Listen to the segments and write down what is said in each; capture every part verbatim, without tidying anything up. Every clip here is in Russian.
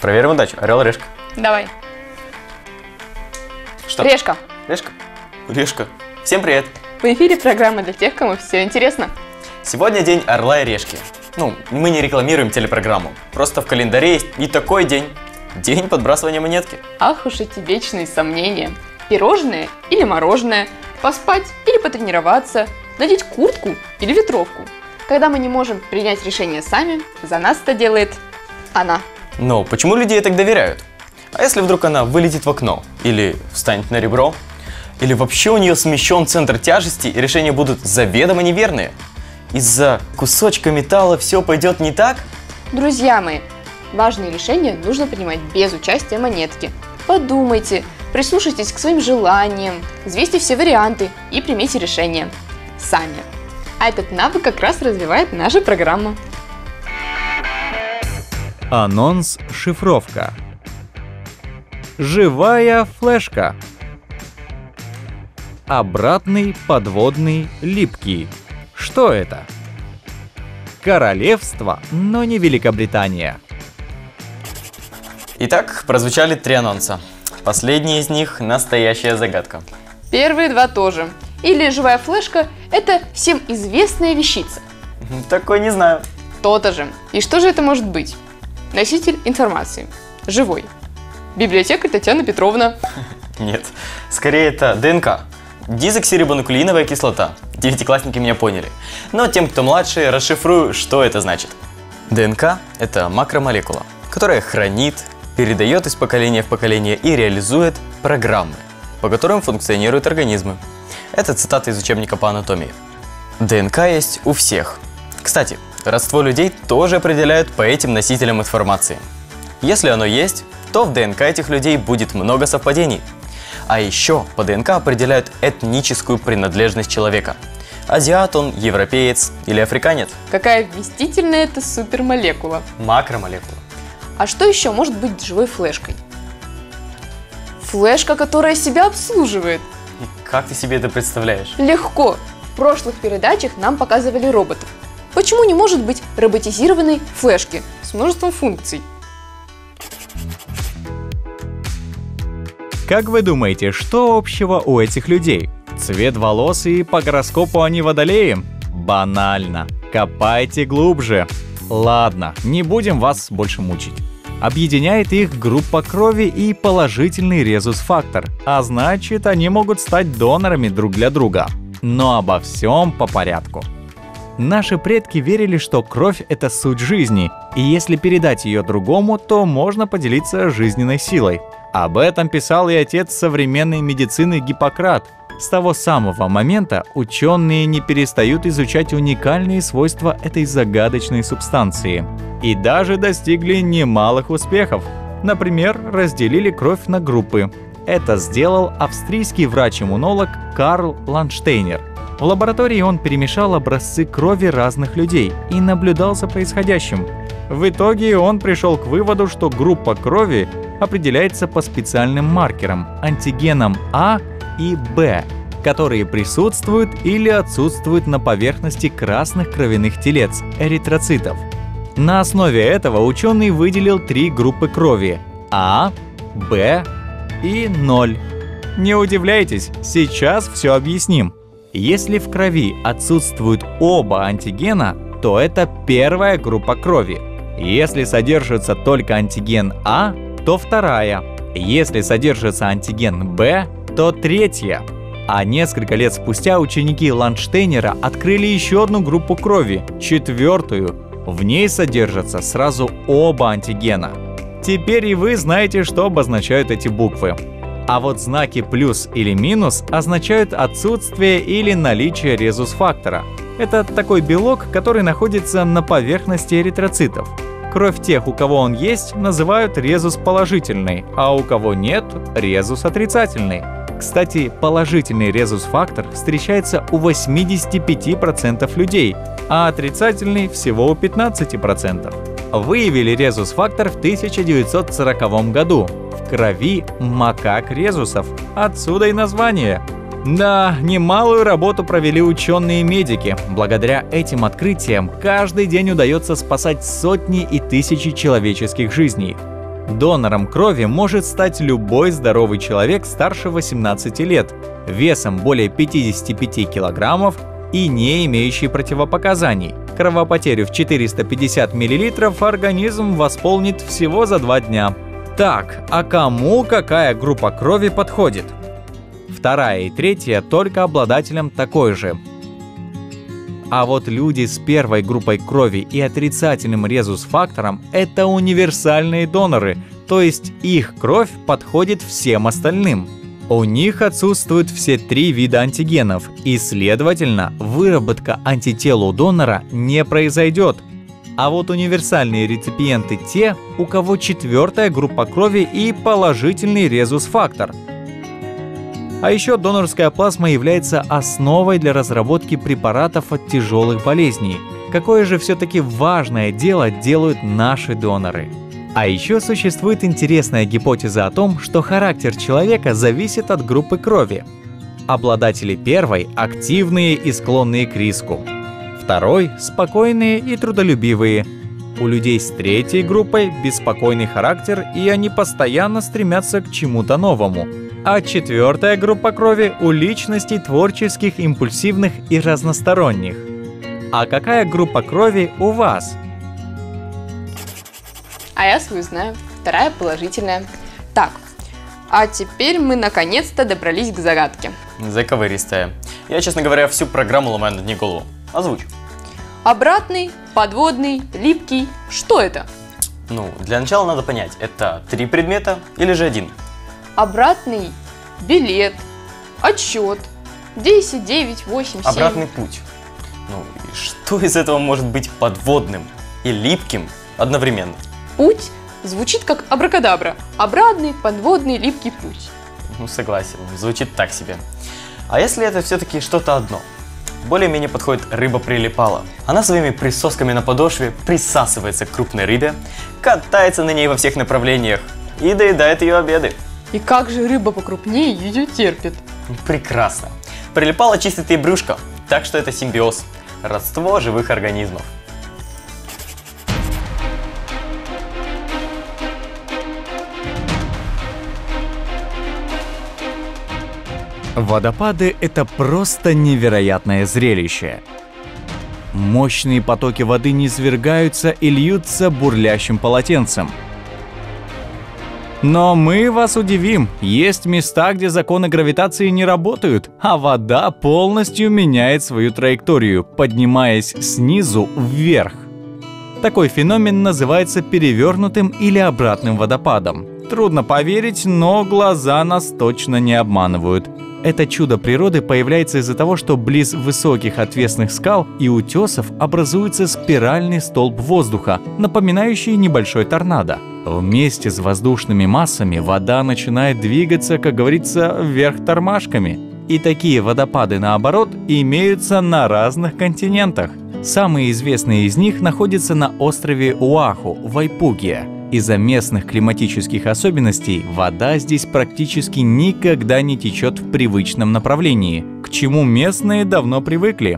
Проверим удачу. Орел, решка. Давай. Что? Решка. Решка? Решка. Всем привет. В эфире программа для тех, кому все интересно. Сегодня день орла и решки. Ну, мы не рекламируем телепрограмму. Просто в календаре есть и такой день. День подбрасывания монетки. Ах уж эти вечные сомнения. Пирожное или мороженое, поспать или потренироваться, надеть куртку или ветровку. Когда мы не можем принять решение сами, за нас это делает она. Но почему люди ей так доверяют? А если вдруг она вылетит в окно? Или встанет на ребро? Или вообще у нее смещен центр тяжести и решения будут заведомо неверные? Из-за кусочка металла все пойдет не так? Друзья мои, важные решения нужно принимать без участия монетки. Подумайте, прислушайтесь к своим желаниям, взвесьте все варианты и примите решение сами. А этот навык как раз развивает наша программа. Анонс шифровка. Живая флешка. Обратный, подводный, липкий. Что это? Королевство, но не Великобритания. Итак, прозвучали три анонса. Последний из них – настоящая загадка. Первые два тоже. Или живая флешка – это всем известная вещица. Такой не знаю. То-то же. И что же это может быть? Носитель информации. Живой. Библиотекарь Татьяна Петровна. Нет, скорее это ДНК. Дезоксирибонуклеиновая кислота. Девятиклассники меня поняли. Но тем, кто младше, расшифрую, что это значит. ДНК – это макромолекула, которая хранит, передает из поколения в поколение и реализует программы, по которым функционируют организмы. Это цитата из учебника по анатомии. ДНК есть у всех. Кстати, родство людей тоже определяют по этим носителям информации. Если оно есть, то в ДНК этих людей будет много совпадений. А еще по ДНК определяют этническую принадлежность человека. Азиат он, европеец или африканец. Какая вместительная это супермолекула. Макромолекула. А что еще может быть живой флешкой? Флешка, которая себя обслуживает. И как ты себе это представляешь? Легко. В прошлых передачах нам показывали роботов. Почему не может быть роботизированной флешки с множеством функций? Как вы думаете, что общего у этих людей? Цвет волос и по гороскопу они водолеи? Банально. Копайте глубже. Ладно, не будем вас больше мучить. Объединяет их группа крови и положительный резус-фактор, а значит, они могут стать донорами друг для друга. Но обо всем по порядку. Наши предки верили, что кровь – это суть жизни, и если передать ее другому, то можно поделиться жизненной силой. Об этом писал и отец современной медицины Гиппократ. С того самого момента ученые не перестают изучать уникальные свойства этой загадочной субстанции. И даже достигли немалых успехов. Например, разделили кровь на группы. Это сделал австрийский врач-иммунолог Карл Ландштейнер. В лаборатории он перемешал образцы крови разных людей и наблюдал за происходящим. В итоге он пришел к выводу, что группа крови определяется по специальным маркерам – антигенам А и Б, которые присутствуют или отсутствуют на поверхности красных кровяных телец – эритроцитов. На основе этого ученый выделил три группы крови – А, Б и ноль. Не удивляйтесь, сейчас все объясним. Если в крови отсутствуют оба антигена, то это первая группа крови. Если содержится только антиген А, то вторая. Если содержится антиген Б, то третья. А несколько лет спустя ученики Ландштейнера открыли еще одну группу крови, четвертую. В ней содержатся сразу оба антигена. Теперь и вы знаете, что обозначают эти буквы. А вот знаки плюс или минус означают отсутствие или наличие резус-фактора. Это такой белок, который находится на поверхности эритроцитов. Кровь тех, у кого он есть, называют резус положительный, а у кого нет – резус отрицательный. Кстати, положительный резус-фактор встречается у восьмидесяти пяти процентов людей, а отрицательный всего у пятнадцати процентов. Выявили резус-фактор в тысяча девятьсот сороковом году. В крови макак резусов, отсюда и название. Да, немалую работу провели ученые-медики. Благодаря этим открытиям каждый день удается спасать сотни и тысячи человеческих жизней. Донором крови может стать любой здоровый человек старше восемнадцати лет, весом более пятидесяти пяти килограммов и не имеющий противопоказаний. Кровопотерю в четыреста пятьдесят миллилитров организм восполнит всего за два дня. Так, а кому какая группа крови подходит? Вторая и третья только обладателям такой же. А вот люди с первой группой крови и отрицательным резус-фактором – это универсальные доноры, то есть их кровь подходит всем остальным. У них отсутствуют все три вида антигенов, и, следовательно, выработка антител у донора не произойдет. А вот универсальные реципиенты – те, у кого четвертая группа крови и положительный резус-фактор. А еще донорская плазма является основой для разработки препаратов от тяжелых болезней. Какое же все-таки важное дело делают наши доноры? А еще существует интересная гипотеза о том, что характер человека зависит от группы крови. Обладатели первой – активные и склонные к риску. Второй – спокойные и трудолюбивые. У людей с третьей группой беспокойный характер, и они постоянно стремятся к чему-то новому. А четвертая группа крови у личностей творческих, импульсивных и разносторонних. А какая группа крови у вас? А я свою знаю. Вторая положительная. Так, а теперь мы наконец-то добрались к загадке. Заковыристая. Я, честно говоря, всю программу ломаю над ней голову. Озвучь. Обратный, подводный, липкий. Что это? Ну, для начала надо понять, это три предмета или же один? Обратный билет, отсчет, десять, девять, восемь, семь. Обратный путь. Ну, и что из этого может быть подводным и липким одновременно? Путь звучит как абракадабра. Обратный, подводный, липкий путь. Ну, согласен, звучит так себе. А если это все-таки что-то одно? Более-менее подходит рыба-прилипала. Она своими присосками на подошве присасывается к крупной рыбе, катается на ней во всех направлениях и доедает ее обеды. И как же рыба покрупнее ее терпит? Прекрасно. Прилипала чистит ей брюшко, так что это симбиоз, родство живых организмов. Водопады – это просто невероятное зрелище. Мощные потоки воды низвергаются и льются бурлящим полотенцем. Но мы вас удивим, есть места, где законы гравитации не работают, а вода полностью меняет свою траекторию, поднимаясь снизу вверх. Такой феномен называется перевернутым или обратным водопадом. Трудно поверить, но глаза нас точно не обманывают. Это чудо природы появляется из-за того, что близ высоких отвесных скал и утесов образуется спиральный столб воздуха, напоминающий небольшой торнадо. Вместе с воздушными массами вода начинает двигаться, как говорится, вверх тормашками. И такие водопады, наоборот, имеются на разных континентах. Самые известные из них находятся на острове Оаху, в Вайпугия. Из-за местных климатических особенностей вода здесь практически никогда не течет в привычном направлении, к чему местные давно привыкли.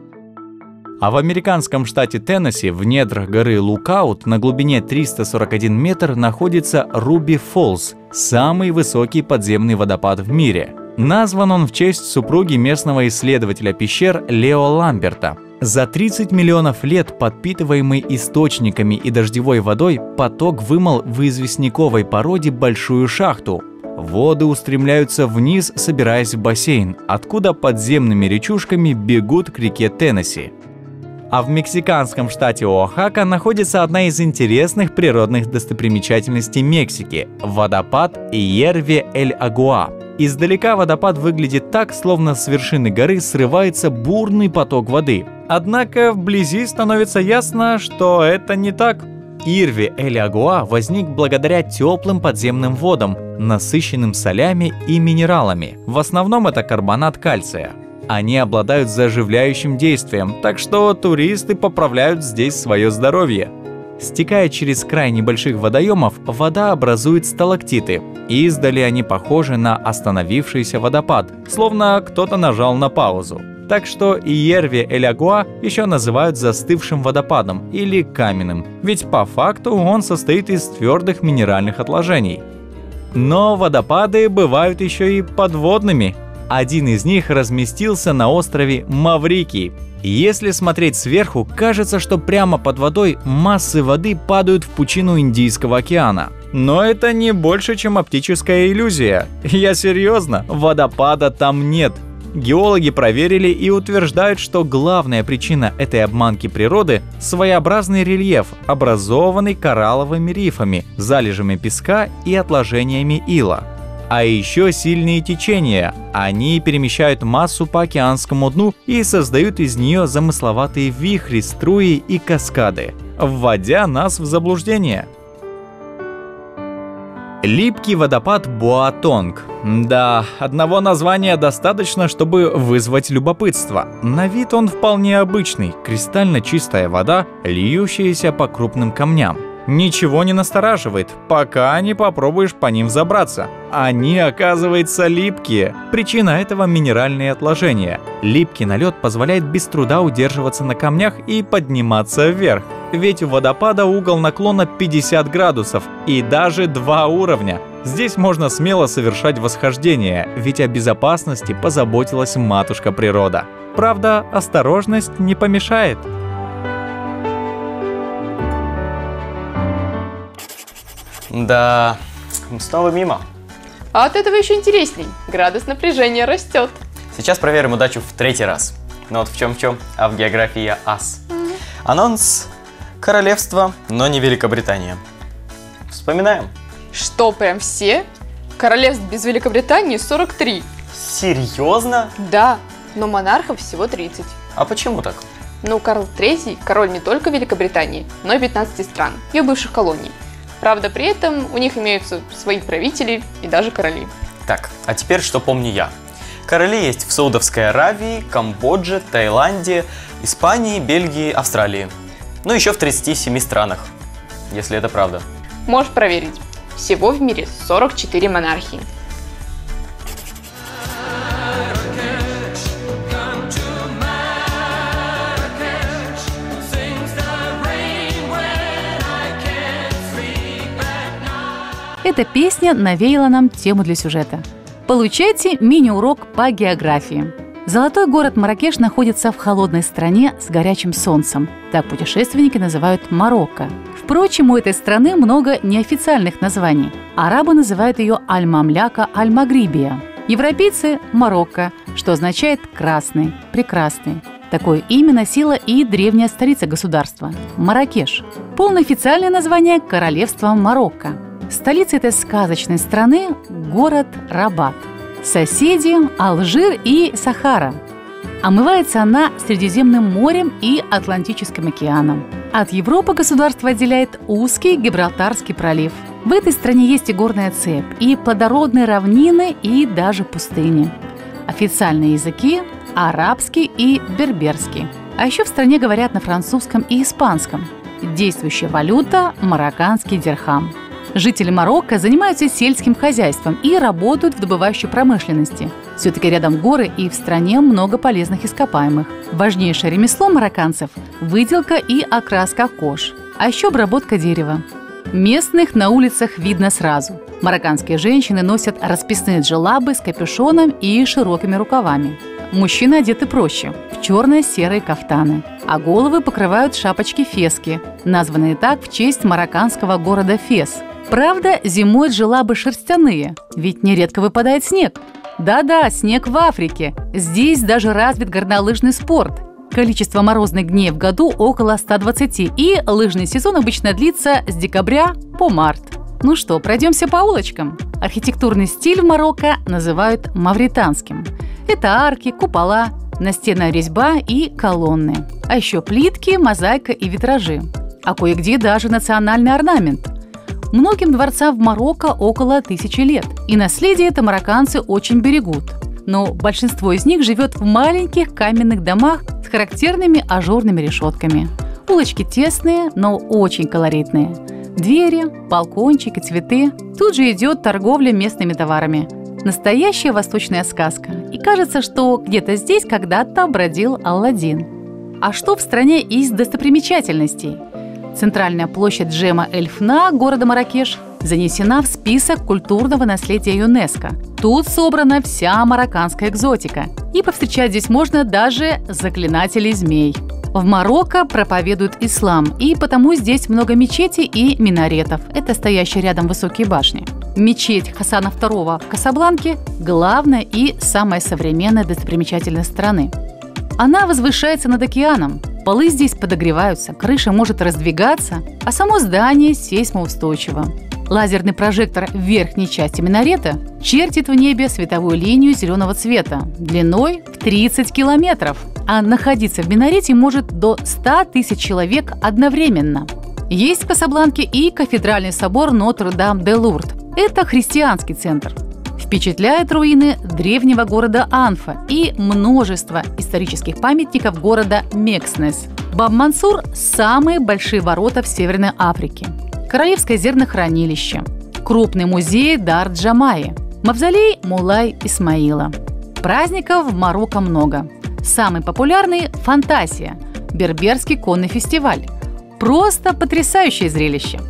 А в американском штате Теннесси в недрах горы Лукаут на глубине триста сорок один метр находится Руби Фоллс, самый высокий подземный водопад в мире. Назван он в честь супруги местного исследователя пещер Лео Ламберта. За тридцать миллионов лет, подпитываемый источниками и дождевой водой, поток вымыл в известняковой породе большую шахту. Воды устремляются вниз, собираясь в бассейн, откуда подземными речушками бегут к реке Теннесси. А в мексиканском штате Оахака находится одна из интересных природных достопримечательностей Мексики – водопад Иерве-эль-Агуа. Издалека водопад выглядит так, словно с вершины горы срывается бурный поток воды. Однако вблизи становится ясно, что это не так. Иерве-эль-Агуа возник благодаря теплым подземным водам, насыщенным солями и минералами. В основном это карбонат кальция. Они обладают заживляющим действием, так что туристы поправляют здесь свое здоровье. Стекая через край небольших водоемов, вода образует сталактиты. Издали они похожи на остановившийся водопад, словно кто-то нажал на паузу. Так что Иерви Эль-Агуа еще называют застывшим водопадом или каменным, ведь по факту он состоит из твердых минеральных отложений. Но водопады бывают еще и подводными. Один из них разместился на острове Маврикий. Если смотреть сверху, кажется, что прямо под водой массы воды падают в пучину Индийского океана. Но это не больше, чем оптическая иллюзия. Я серьезно, водопада там нет. Геологи проверили и утверждают, что главная причина этой обманки природы – своеобразный рельеф, образованный коралловыми рифами, залежами песка и отложениями ила. А еще сильные течения. Они перемещают массу по океанскому дну и создают из нее замысловатые вихри, струи и каскады, вводя нас в заблуждение. Липкий водопад Буатонг. Да, одного названия достаточно, чтобы вызвать любопытство. На вид он вполне обычный, кристально чистая вода, льющаяся по крупным камням. Ничего не настораживает, пока не попробуешь по ним взобраться. Они, оказывается, липкие. Причина этого – минеральные отложения. Липкий налет позволяет без труда удерживаться на камнях и подниматься вверх. Ведь у водопада угол наклона пятьдесят градусов и даже два уровня. Здесь можно смело совершать восхождение, ведь о безопасности позаботилась матушка природа. Правда, осторожность не помешает. Да, снова мимо. А от этого еще интересней. Градус напряжения растет. Сейчас проверим удачу в третий раз. Но вот в чем в чем, а в географии я ас. Mm-hmm. Анонс королевства, но не Великобритания. Вспоминаем. Что, прям все? Королевств без Великобритании сорок три. Серьезно? Да, но монархов всего тридцать. А почему так? Ну, Карл третий – король не только Великобритании, но и пятнадцати стран, ее бывших колоний. Правда, при этом у них имеются свои правители и даже короли. Так, а теперь что помню я. Короли есть в Саудовской Аравии, Камбодже, Таиланде, Испании, Бельгии, Австралии. Ну, еще в тридцати семи странах, если это правда. Можешь проверить. Всего в мире сорок четыре монархии. Эта песня навеяла нам тему для сюжета. Получайте мини-урок по географии. Золотой город Марракеш находится в холодной стране с горячим солнцем. Так путешественники называют Марокко. Впрочем, у этой страны много неофициальных названий. Арабы называют ее Аль-Мамляка Аль-Магрибия. Европейцы – Марокко, что означает «красный», «прекрасный». Такое имя носила и древняя столица государства – Марракеш. Полное официальное название – Королевство Марокко. Столица этой сказочной страны – город Рабат. Соседи – Алжир и Сахара. Омывается она Средиземным морем и Атлантическим океаном. От Европы государство отделяет узкий Гибралтарский пролив. В этой стране есть и горная цепь, и плодородные равнины, и даже пустыни. Официальные языки – арабский и берберский. А еще в стране говорят на французском и испанском. Действующая валюта – марокканский дирхам. Жители Марокко занимаются сельским хозяйством и работают в добывающей промышленности. Все-таки рядом горы и в стране много полезных ископаемых. Важнейшее ремесло марокканцев – выделка и окраска кож, а еще обработка дерева. Местных на улицах видно сразу. Марокканские женщины носят расписные джелабы с капюшоном и широкими рукавами. Мужчины одеты проще – в черно-серые кафтаны, а головы покрывают шапочки-фески, названные так в честь марокканского города Фес. Правда, зимой джелабы шерстяные, ведь нередко выпадает снег. Да-да, снег в Африке. Здесь даже развит горнолыжный спорт. Количество морозных дней в году около ста двадцати, и лыжный сезон обычно длится с декабря по март. Ну что, пройдемся по улочкам. Архитектурный стиль в Марокко называют мавританским. Это арки, купола, настенная резьба и колонны. А еще плитки, мозаика и витражи. А кое-где даже национальный орнамент. Многим дворцам в Марокко около тысячи лет, и наследие это марокканцы очень берегут. Но большинство из них живет в маленьких каменных домах с характерными ажурными решетками. Улочки тесные, но очень колоритные. Двери, балкончики, цветы. Тут же идет торговля местными товарами. Настоящая восточная сказка. И кажется, что где-то здесь когда-то бродил Аладдин. А что в стране из достопримечательностей? Центральная площадь Джема эль-Фна города Марракеш занесена в список культурного наследия ЮНЕСКО. Тут собрана вся марокканская экзотика. И повстречать здесь можно даже заклинателей змей. В Марокко проповедуют ислам, и потому здесь много мечетей и минаретов. Это стоящие рядом высокие башни. Мечеть Хасана второго в Касабланке – главная и самая современная достопримечательность страны. Она возвышается над океаном. Полы здесь подогреваются, крыша может раздвигаться, а само здание сейсмоустойчиво. Лазерный прожектор в верхней части минарета чертит в небе световую линию зеленого цвета длиной в тридцать километров, а находиться в минарете может до ста тысяч человек одновременно. Есть в Касабланке и кафедральный собор Нотр-Дам-де-Лурд. Это христианский центр. Впечатляют руины древнего города Анфа и множество исторических памятников города Мекснес. Баб-Мансур – самые большие ворота в Северной Африке. Королевское зернохранилище, крупный музей Дар-Джамайи, мавзолей Мулай Исмаила. Праздников в Марокко много. Самый популярный – Фантасия, Берберский конный фестиваль. Просто потрясающее зрелище.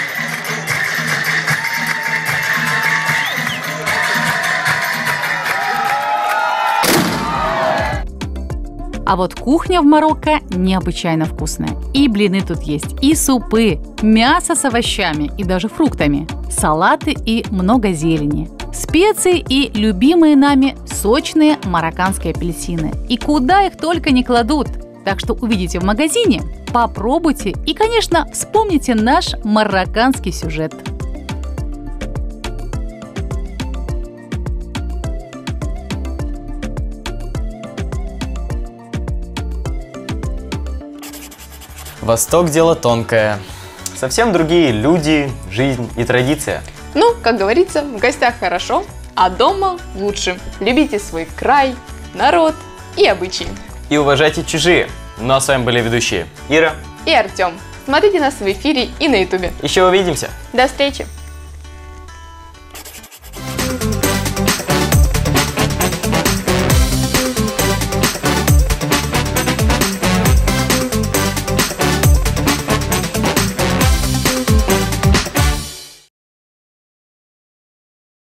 А вот кухня в Марокко необычайно вкусная. И блины тут есть, и супы, мясо с овощами и даже фруктами, салаты и много зелени, специи и любимые нами сочные марокканские апельсины. И куда их только не кладут. Так что увидите в магазине, попробуйте и, конечно, вспомните наш марокканский сюжет. Восток – дело тонкое. Совсем другие люди, жизнь и традиция. Ну, как говорится, в гостях хорошо, а дома лучше. Любите свой край, народ и обычаи. И уважайте чужие. Ну а с вами были ведущие Ира И Артем. Смотрите нас в эфире и на ютубе. Еще увидимся. До встречи!